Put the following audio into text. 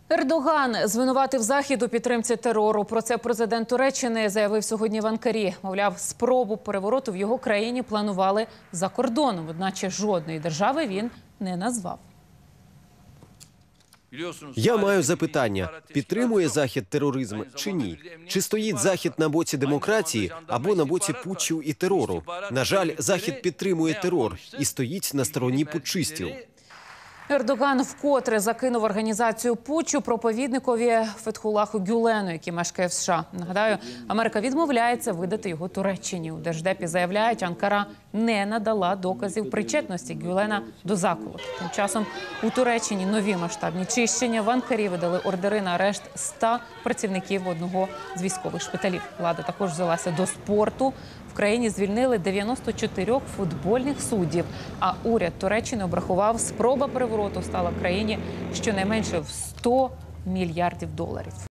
Ердоган звинуватив Захід у підтримці терору. Про це президент Туреччини заявив сьогодні в Анкарі. Мовляв, спробу перевороту в його країні планували за кордоном, одначе жодної держави він не назвав. Я маю запитання. Підтримує Захід тероризм чи ні? Чи стоїть Захід на боці демократії або на боці путчів і терору? На жаль, Захід підтримує терор і стоїть на стороні путчистів. Ердоган вкотре закинув організацію путчу проповідникові Фетхуллаху Гюлену, який мешкає в США. Нагадаю, Америка відмовляється видати його Туреччині. У Держдепі заявляють, Анкара не надала доказів причетності Гюлена до заколоту. Тим часом у Туреччині нові масштабні чищення. В Анкарі видали ордери на арешт 100 працівників одного з військових шпиталів. Влада також взялася до спорту. В країні звільнили 94 футбольних суддів, а уряд Туреччини обрахував, спроба перевороту стала країні щонайменше в $100 мільярдів.